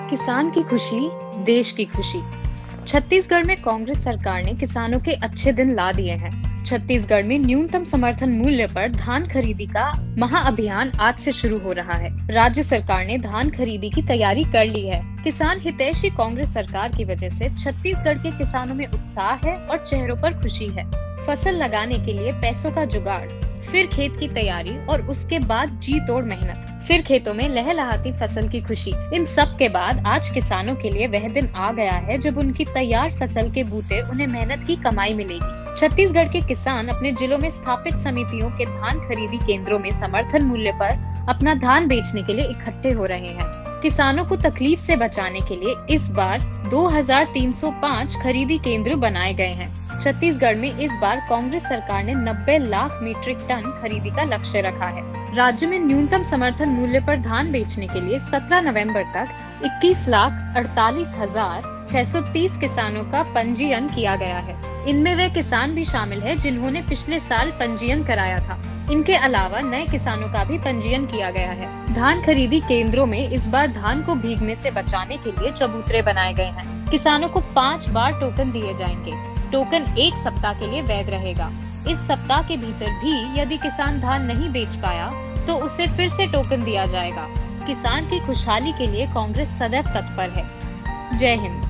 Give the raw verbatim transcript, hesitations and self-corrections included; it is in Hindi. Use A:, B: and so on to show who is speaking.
A: किसान की खुशी, देश की खुशी। छत्तीसगढ़ में कांग्रेस सरकार ने किसानों के अच्छे दिन ला दिए हैं। छत्तीसगढ़ में न्यूनतम समर्थन मूल्य पर धान खरीदी का महाअभियान आज से शुरू हो रहा है। राज्य सरकार ने धान खरीदी की तैयारी कर ली है। किसान हितैषी कांग्रेस सरकार की वजह से छत्तीसगढ़ के किसानों में उत्साह है और चेहरों पर खुशी है। फसल लगाने के लिए पैसों का जुगाड़, फिर खेत की तैयारी और उसके बाद जी तोड़ मेहनत, फिर खेतों में लहलहाती फसल की खुशी। इन सब के बाद आज किसानों के लिए वह दिन आ गया है जब उनकी तैयार फसल के बूते उन्हें मेहनत की कमाई मिलेगी। छत्तीसगढ़ के किसान अपने जिलों में स्थापित समितियों के धान खरीदी केंद्रों में समर्थन मूल्य पर अपना धान बेचने के लिए इकट्ठे हो रहे हैं। किसानों को तकलीफ से बचाने के लिए इस बार दो हज़ार तीन सौ पाँच खरीदी केंद्र बनाए गए हैं। छत्तीसगढ़ में इस बार कांग्रेस सरकार ने नब्बे लाख मीट्रिक टन खरीदी का लक्ष्य रखा है। राज्य में न्यूनतम समर्थन मूल्य पर धान बेचने के लिए सत्रह नवंबर तक इक्कीस लाख अड़तालीस हजार छह सौ तीस किसानों का पंजीयन किया गया है। इनमें वे किसान भी शामिल है जिन्होंने पिछले साल पंजीयन कराया था। इनके अलावा नए किसानों का भी पंजीयन किया गया है। धान खरीदी केंद्रों में इस बार धान को भीगने से बचाने के लिए चबूतरे बनाए गए हैं। किसानों को पाँच बार टोकन दिए जाएंगे। टोकन एक सप्ताह के लिए वैध रहेगा। इस सप्ताह के भीतर भी यदि किसान धान नहीं बेच पाया तो उसे फिर से टोकन दिया जाएगा। किसान की खुशहाली के लिए कांग्रेस सदैव तत्पर है। जय हिंद।